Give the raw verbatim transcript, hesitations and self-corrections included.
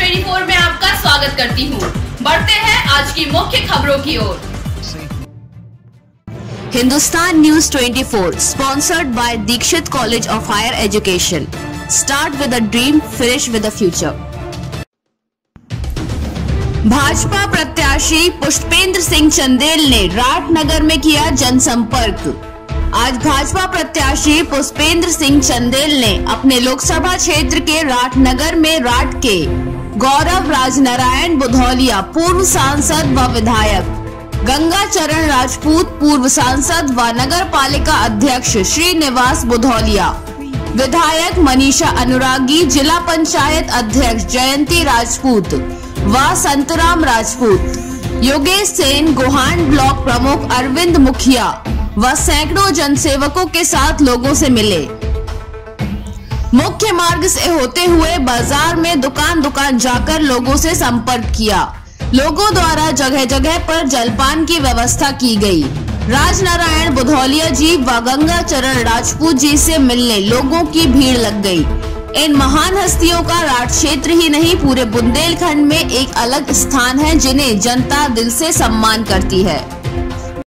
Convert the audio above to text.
चौबीस में आपका स्वागत करती हूँ। बढ़ते हैं आज की मुख्य खबरों की ओर। हिंदुस्तान न्यूज चौबीस sponsored by Dikshit college of higher education. Start with a dream, finish with a future. Bhajpa प्रत्याशी पुष्पेंद्र सिंह चंदेल ने राठनगर में किया जनसंपर्क। आज भाजपा प्रत्याशी पुष्पेंद्र सिंह चंदेल ने अपने लोकसभा क्षेत्र के राठनगर में राठ के गौरव राजनारायण बुधौलिया पूर्व सांसद व विधायक, गंगा चरण राजपूत पूर्व सांसद व नगर पालिका अध्यक्ष श्रीनिवास बुधौलिया, विधायक मनीषा अनुरागी, जिला पंचायत अध्यक्ष जयंती राजपूत व संतराम राजपूत, योगेश सेन, गोहान ब्लॉक प्रमुख अरविंद मुखिया व सैकड़ों जनसेवकों के साथ लोगों से मिले। मुख्य मार्ग से होते हुए बाजार में दुकान दुकान जाकर लोगों से संपर्क किया। लोगों द्वारा जगह जगह पर जलपान की व्यवस्था की गई। राजनारायण बुधौलिया जी व गंगा चरण राजपूत जी से मिलने लोगों की भीड़ लग गई। इन महान हस्तियों का राठ क्षेत्र ही नहीं पूरे बुंदेलखंड में एक अलग स्थान है, जिन्हें जनता दिल से सम्मान करती है।